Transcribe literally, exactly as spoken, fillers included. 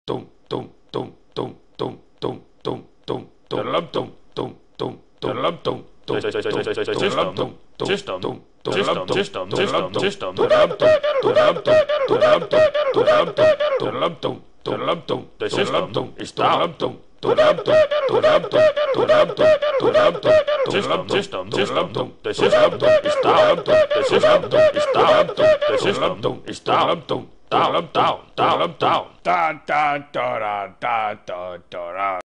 dum dum dum dum dum dum dum dum dum dum dum dum dum dum The system is down. System, system, system, the system is down. The system is down. The system is down. Down, down, down, down, down. Da da da da da da da.